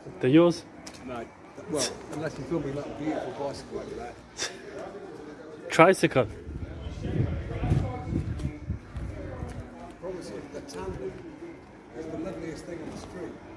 They're yours? No. Well, unless you film me like a beautiful bicycle like that. Tricycle. I promise you, the tandem is the loveliest thing on the street.